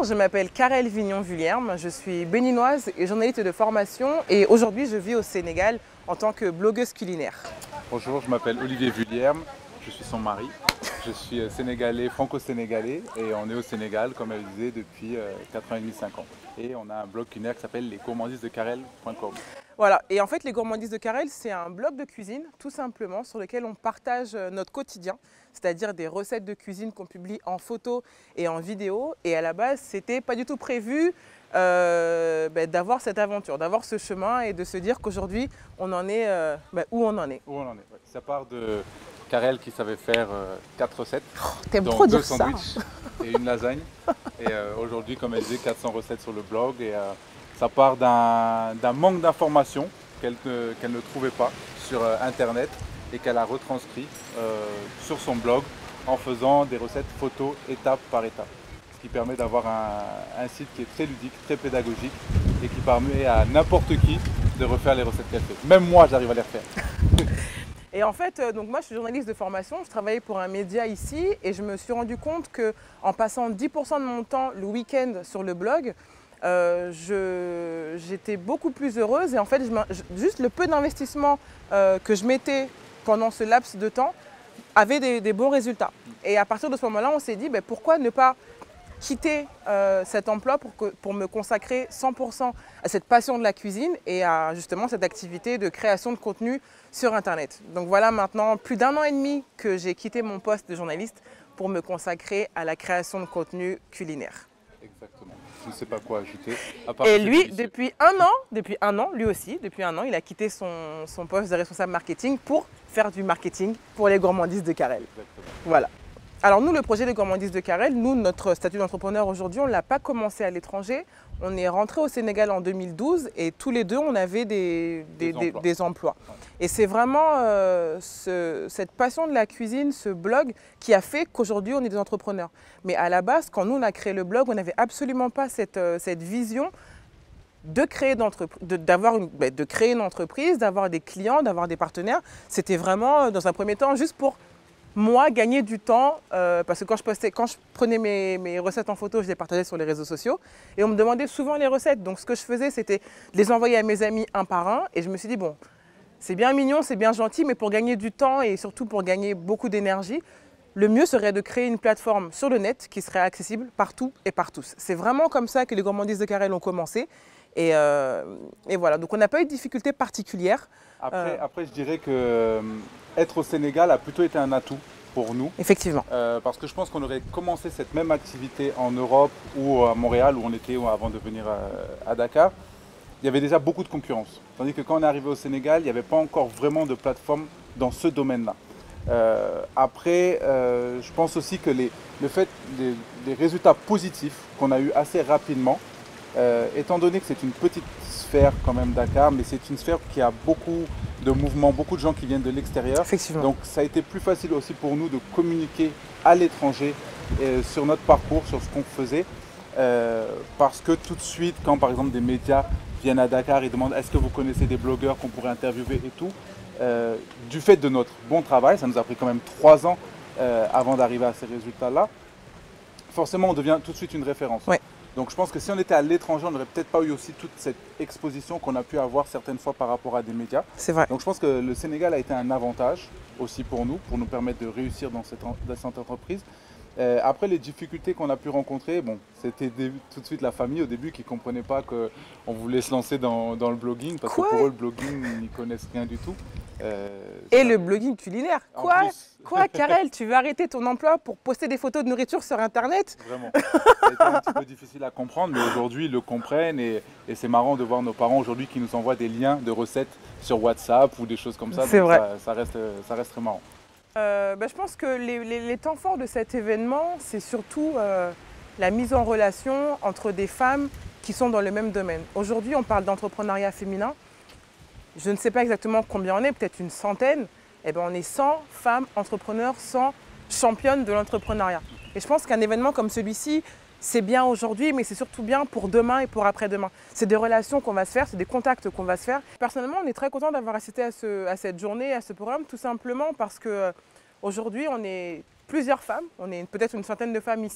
Bonjour, je m'appelle Karel Vignon-Vulierme, je suis béninoise et journaliste de formation et aujourd'hui je vis au Sénégal en tant que blogueuse culinaire. Bonjour, je m'appelle Olivier Vulierme, je suis son mari. Je suis sénégalais, franco-sénégalais et on est au Sénégal, comme elle disait, depuis 4 ans et demi, 5 ans. Et on a un blog culinaire qui s'appelle lesgourmandisesdekarel.com. Voilà, et en fait les Gourmandises de Karel, c'est un blog de cuisine tout simplement sur lequel on partage notre quotidien, c'est-à-dire des recettes de cuisine qu'on publie en photo et en vidéo. Et à la base, c'était pas du tout prévu d'avoir cette aventure, d'avoir ce chemin et de se dire qu'aujourd'hui on en est où on en est. Où on en est, ouais. Ça part de Karel qui savait faire 4 recettes, T'aimes dont trop 2 dire ça. sandwichs et une lasagne. Et aujourd'hui, comme elle disait, 400 recettes sur le blog. Et ça part d'un manque d'informations qu'elle ne trouvait pas sur Internet et qu'elle a retranscrit sur son blog en faisant des recettes photos étape par étape. Ce qui permet d'avoir un site qui est très ludique, très pédagogique et qui permet à n'importe qui de refaire les recettes qu'elle fait. Même moi, j'arrive à les refaire. Et en fait, donc moi je suis journaliste de formation, je travaillais pour un média ici et je me suis rendu compte qu'en passant 10% de mon temps le week-end sur le blog, j'étais beaucoup plus heureuse et en fait juste le peu d'investissement que je mettais pendant ce laps de temps avait des bons résultats. Et à partir de ce moment-là, on s'est dit pourquoi ne pas quitter cet emploi pour me consacrer 100% à cette passion de la cuisine et à justement cette activité de création de contenu sur Internet. Donc voilà maintenant plus d'1 an et demi que j'ai quitté mon poste de journaliste pour me consacrer à la création de contenu culinaire. Exactement. Je ne sais pas quoi ajouter. Et lui, depuis un an, lui aussi, depuis un an, il a quitté son poste de responsable marketing pour faire du marketing pour les Gourmandises de Karel. Exactement. Voilà. Alors nous, le projet des Gourmandises de Karel, nous, notre statut d'entrepreneur aujourd'hui, on ne l'a pas commencé à l'étranger. On est rentré au Sénégal en 2012 et tous les deux, on avait des emplois. Ouais. Et c'est vraiment cette passion de la cuisine, ce blog, qui a fait qu'aujourd'hui, on est des entrepreneurs. Mais à la base, quand nous, on a créé le blog, on n'avait absolument pas cette vision de créer une entreprise, d'avoir des clients, d'avoir des partenaires. C'était vraiment, dans un premier temps, juste pour moi, gagner du temps, parce que quand je prenais mes recettes en photo, je les partageais sur les réseaux sociaux et on me demandait souvent les recettes. Donc ce que je faisais, c'était de les envoyer à mes amis un par un et je me suis dit, bon, c'est bien mignon, c'est bien gentil, mais pour gagner du temps et surtout pour gagner beaucoup d'énergie, le mieux serait de créer une plateforme sur le net qui serait accessible partout et par tous. C'est vraiment comme ça que les Gourmandises de Karel ont commencé. Et voilà, donc on n'a pas eu de difficultés particulières. Après, je dirais que être au Sénégal a plutôt été un atout pour nous. Effectivement. Parce que je pense qu'on aurait commencé cette même activité en Europe ou à Montréal où on était avant de venir à Dakar. Il y avait déjà beaucoup de concurrence. Tandis que quand on est arrivé au Sénégal, il n'y avait pas encore vraiment de plateforme dans ce domaine-là. Après, je pense aussi que le fait des résultats positifs qu'on a eu assez rapidement, étant donné que c'est une petite sphère quand même Dakar, mais c'est une sphère qui a beaucoup de mouvements, beaucoup de gens qui viennent de l'extérieur. Effectivement. Donc ça a été plus facile aussi pour nous de communiquer à l'étranger sur notre parcours, sur ce qu'on faisait. Parce que tout de suite, quand par exemple des médias viennent à Dakar et demandent est-ce que vous connaissez des blogueurs qu'on pourrait interviewer et tout, du fait de notre bon travail, ça nous a pris quand même 3 ans avant d'arriver à ces résultats-là, forcément on devient tout de suite une référence. Ouais. Donc je pense que si on était à l'étranger, on n'aurait peut-être pas eu aussi toute cette exposition qu'on a pu avoir certaines fois par rapport à des médias. C'est vrai. Donc je pense que le Sénégal a été un avantage aussi pour nous permettre de réussir dans cette entreprise. Après les difficultés qu'on a pu rencontrer, bon, c'était tout de suite la famille au début qui ne comprenait pas qu'on voulait se lancer dans le blogging parce que pour eux le blogging, ils n'y connaissent rien du tout. Le blogging culinaire. Quoi, Karel, tu veux arrêter ton emploi pour poster des photos de nourriture sur Internet? Vraiment. C'était un petit peu difficile à comprendre, mais aujourd'hui ils le comprennent et c'est marrant de voir nos parents aujourd'hui qui nous envoient des liens de recettes sur WhatsApp ou des choses comme ça. C'est vrai. Ça reste très marrant. Je pense que les temps forts de cet événement, c'est surtout la mise en relation entre des femmes qui sont dans le même domaine. Aujourd'hui, on parle d'entrepreneuriat féminin. Je ne sais pas exactement combien on est, peut-être une centaine. Eh bien, on est 100 femmes entrepreneurs, 100 championnes de l'entrepreneuriat. Et je pense qu'un événement comme celui-ci, c'est bien aujourd'hui, mais c'est surtout bien pour demain et pour après-demain. C'est des relations qu'on va se faire, c'est des contacts qu'on va se faire. Personnellement, on est très content d'avoir assisté à cette journée, à ce programme, tout simplement parce qu'aujourd'hui, on est plusieurs femmes, on est peut-être une centaine de femmes ici.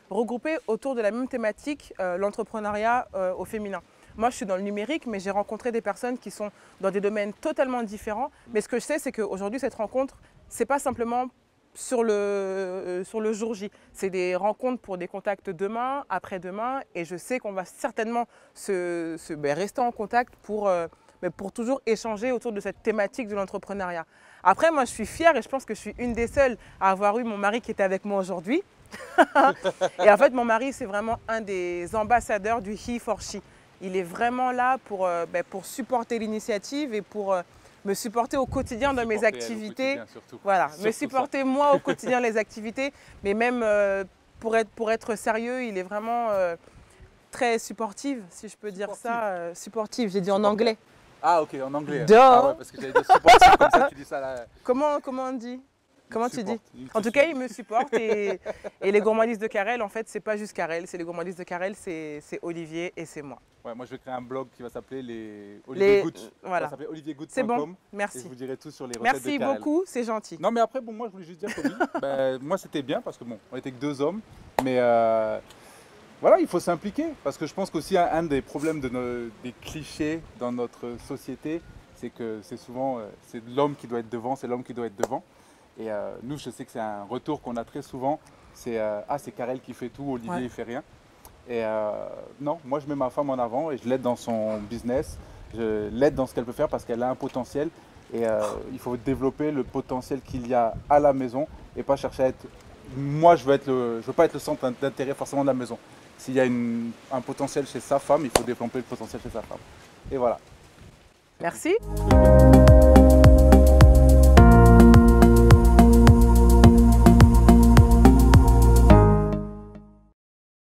regrouper autour de la même thématique, l'entrepreneuriat au féminin. Moi, je suis dans le numérique, mais j'ai rencontré des personnes qui sont dans des domaines totalement différents. Mais ce que je sais, c'est qu'aujourd'hui, cette rencontre, ce n'est pas simplement sur le jour J. C'est des rencontres pour des contacts demain, après-demain. Et je sais qu'on va certainement rester en contact pour toujours échanger autour de cette thématique de l'entrepreneuriat. Après, moi, je suis fière et je pense que je suis une des seules à avoir eu mon mari qui était avec moi aujourd'hui. Et en fait, mon mari, c'est vraiment un des ambassadeurs du He for She. Il est vraiment là pour supporter l'initiative et pour me supporter au quotidien dans mes activités. Voilà, me supporter moi au quotidien les activités, mais même pour être sérieux, il est vraiment très supportive, si je peux dire ça. Supportive, j'ai dit en anglais. Ah ok, en anglais. Ah ouais, parce que j'allais dire supportive comme ça, tu dis ça là. Comment on dit? Comment tu dis? En tout cas, il me supporte et les gourmandises de Karel, en fait, c'est pas juste Karel, c'est les gourmandises de Karel, c'est Olivier et c'est moi. Ouais, moi je vais créer un blog qui va s'appeler les Olivier Goods. Voilà. Ça s'appelle oliviergoods.com. C'est bon, merci. Et je vous dirai tout sur les recettes merci de Karel. beaucoup, c'est gentil. Non mais après, bon, moi je voulais juste dire que oui, moi c'était bien parce que bon, on était que 2 hommes, mais voilà, il faut s'impliquer parce que je pense qu'aussi un des problèmes des clichés dans notre société, c'est que c'est souvent c'est l'homme qui doit être devant, c'est l'homme qui doit être devant. Et nous, je sais que c'est un retour qu'on a très souvent, c'est c'est Karel qui fait tout, Olivier il fait rien. Et non, moi je mets ma femme en avant et je l'aide dans son business, je l'aide dans ce qu'elle peut faire parce qu'elle a un potentiel et il faut développer le potentiel qu'il y a à la maison et pas chercher à être... Moi je veux pas être le centre d'intérêt forcément de la maison. S'il y a un potentiel chez sa femme, il faut développer le potentiel chez sa femme. Et voilà. Merci.